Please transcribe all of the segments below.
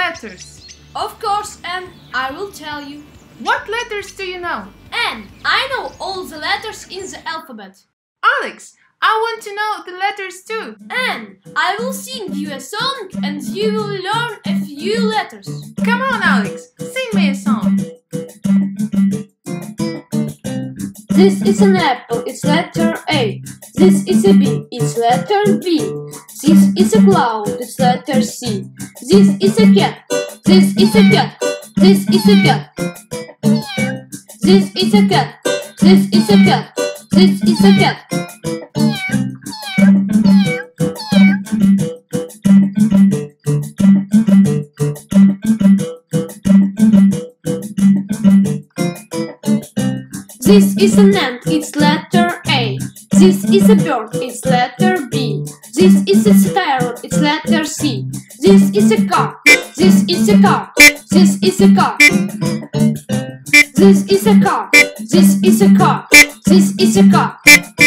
letters? Of course, and I will tell you. What letters do you know? And I know all the letters in the alphabet. Alex, I want to know the letters too. And I will sing you a song and you will learn a few letters. Come on, Alex, sing me a song. This is an apple, it's letter A. This is a bee, it's letter B. This is a cloud, it's letter C. This is a cat, this is a cat. This is a cat. This is a cat. This is a cat. This is a cat. This is an ant, it's letter A. This is a bird, it's letter B. This is a sparrow, it's letter C. This is a car. This is a car. This is a car. This is a car. This is a car. This is a car.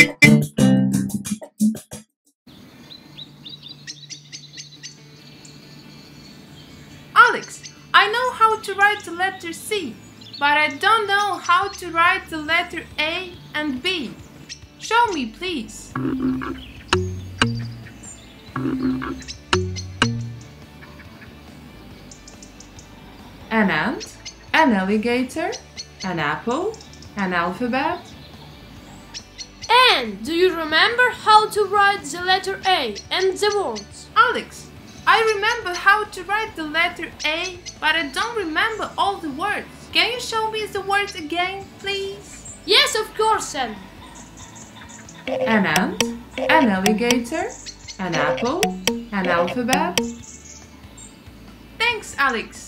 Alex, I know how to write the letter C, but I don't know how to write the letter A and B. Show me, please. An ant, an alligator, an apple, an alphabet. And do you remember how to write the letter A and the words? Alex, I remember how to write the letter A, but I don't remember all the words. Can you show me the words again, please? Yes, of course, Sam. An ant, an alligator, an apple, an alphabet. Thanks, Alex.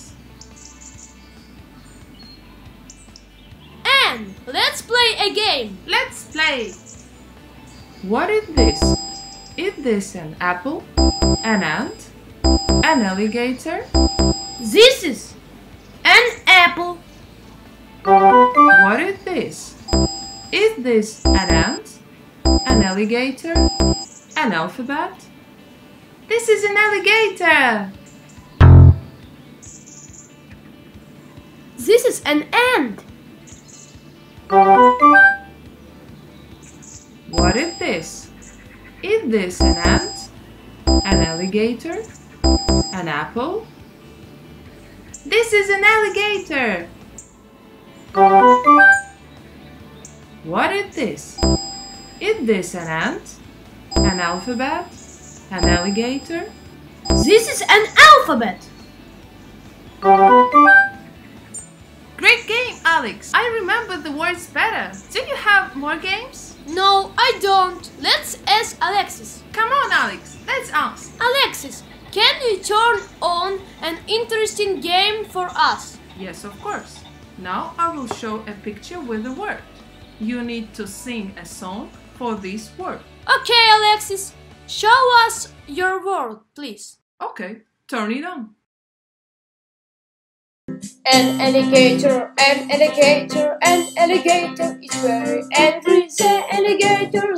And let's play a game. Let's play. What is this? Is this an apple, an ant, an alligator? This is an apple. What is this? Is this an ant, an alligator, an alphabet? This is an alligator. This is an ant. What is this? Is this an ant, an alligator, an apple? This is an alligator. What is this? Is this an ant, an alphabet, an alligator? This is an alphabet. Great game, Alex. I remember the words better. Do you have more games? No, I don't. Let's ask Alexis. Come on, Alex. Let's ask. Alexis, can you turn on an interesting game for us? Yes, of course. Now I will show a picture with a word. You need to sing a song for this word. Okay, Alexis. Show us your word, please. Okay, turn it on. An alligator is very angry. The alligator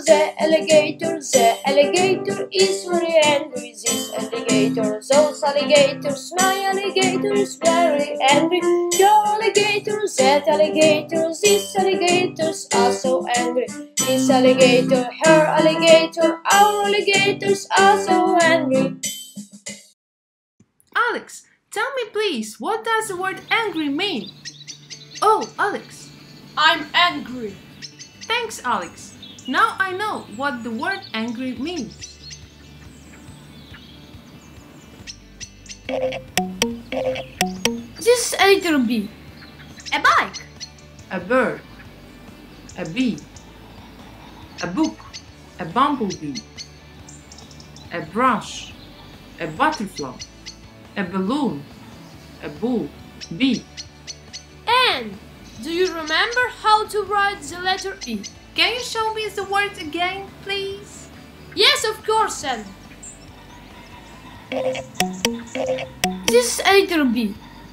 is very angry. This alligator, those alligators, my alligator is very angry. Your alligator, that alligator, these alligators are so angry. This alligator, her alligator, our alligators are so angry. Alex, tell me please, what does the word angry mean? Oh, Alex. I'm angry. Thanks, Alex. Now I know what the word angry means. This is a letter B. A bike. A bird. A bee. A book. A bumblebee. A brush. A butterfly. A balloon. A bull. Bee. And do you remember how to write the letter E? Can you show me the words again, please? Yes, of course, Sam. This is a letter B.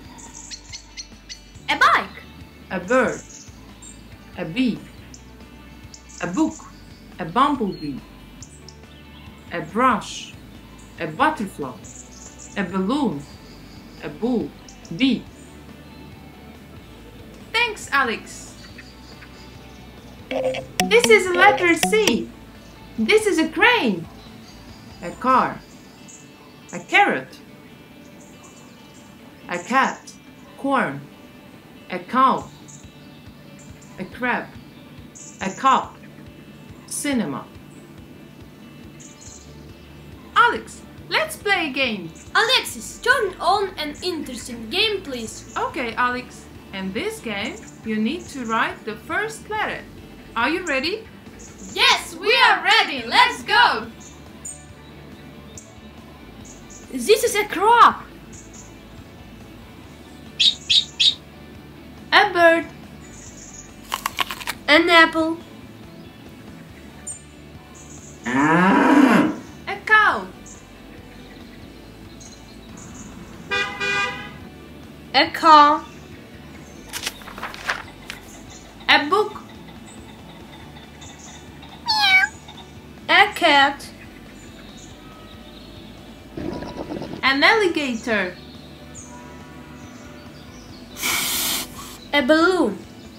A bike. A bird. A bee. A book. A bumblebee. A brush. A butterfly. A balloon. A bull. B. Thanks, Alex. This is a letter C. This is a crane. A car. A carrot. A cat. Corn. A cow. A crab. A cup. Cinema. Alex, let's play a game. Alexis, turn on an interesting game, please. Okay, Alex. In this game, you need to write the first letter. Are you ready? Yes, we are ready. Let's go. This is a crab. A bird. An apple. A cow. A car. A book. A cat. An alligator. A balloon.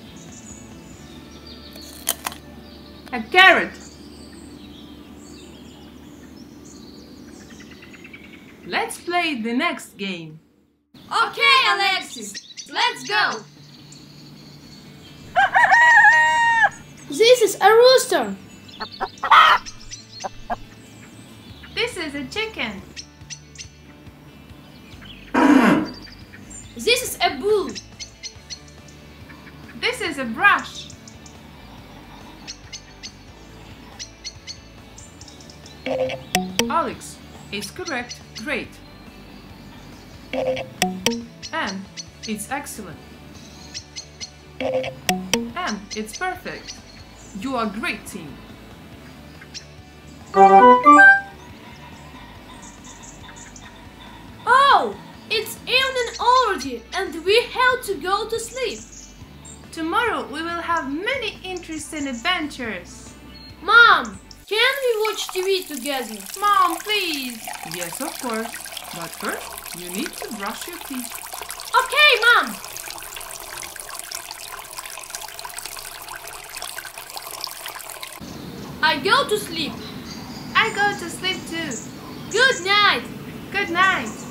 A carrot. Let's play the next game. Okay, Alexis, let's go. This is a rooster. This is a chicken. This is a bull. This is a brush. Alex is correct. Great. And it's excellent. And it's perfect. You are a great team. Oh, it's evening already and we have to go to sleep. Tomorrow we will have many interesting adventures. Mom, can we watch TV together? Mom, please. Yes, of course. But first, you need to brush your teeth. Okay, Mom. I go to sleep. I go to sleep too. Good night. Good night.